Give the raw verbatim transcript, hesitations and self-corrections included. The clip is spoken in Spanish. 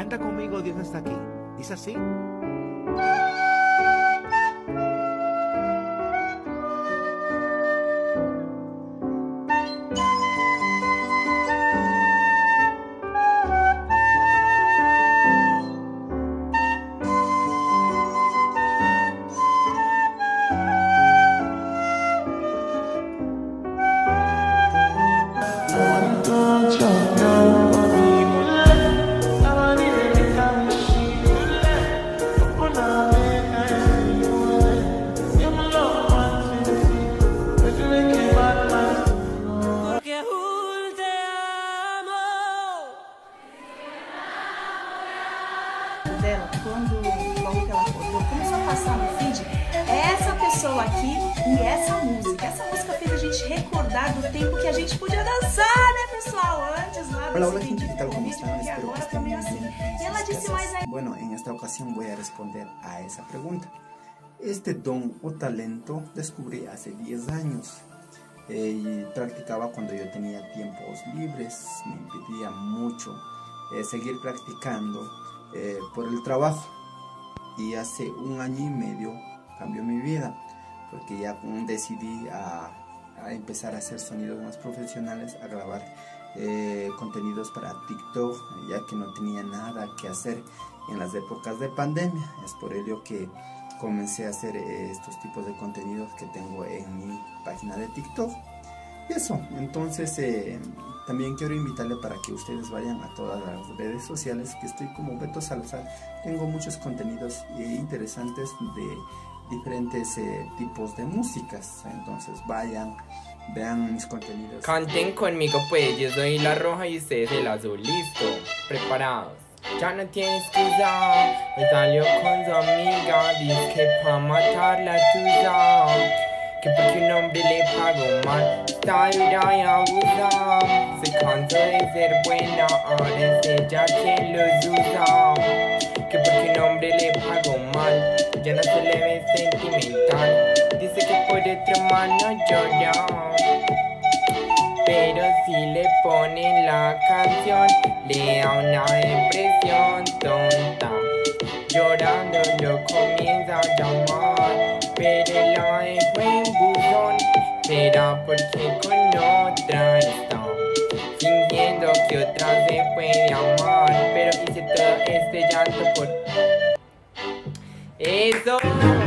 Canta conmigo, Dios está aquí. Dice así. Dela, quando logo que ela acordou, começou a passar no feed essa pessoa aqui e essa música. Essa música fez a gente recordar do tempo que a gente podia dançar, né, pessoal? Antes lá do Hola, hola gente, ¿qué tal? ¿Cómo están? porque Espero que agora estén também muy assim. bien E en ela sus disse casas. mais aí. Bueno, en esta ocasión voy a responder a esa pregunta. Este don o talento descubrí hace diez años. Eh, y practicaba cuando yo tenía tiempos libres, me impedía mucho eh, seguir practicando eh, por el trabajo. Y hace un año y medio cambió mi vida, porque ya decidí a, a empezar a hacer sonidos más profesionales, a grabar eh, contenidos para TikTok, ya que no tenía nada que hacer en las épocas de pandemia. Es por ello que comencé a hacer eh, estos tipos de contenidos que tengo en mi página de TikTok. Y eso, entonces eh, también quiero invitarle para que ustedes vayan a todas las redes sociales, que estoy como Beto Salazar. Tengo muchos contenidos eh, interesantes de diferentes eh, tipos de músicas, entonces vayan, vean mis contenidos. Canten conmigo pues, yo soy la roja y ustedes el azul, listo, preparados. Ya no tienes excusa, me salió con su amiga, dice que pa' matar la tuya, que porque un hombre le pagó mal, está dura y abusa, se cansó de ser buena, ahora es ella quien los usa, que porque un hombre le pagó mal, ya no se le ve sentimental, dice que por otro mano llora, pero si le ponen la canción, le da una depresión tonta. Llorando lo comienza a llamar, pero él la dejó en buzón. Será porque con otra está, fingiendo que otra se puede amar, pero hice todo este llanto por eso.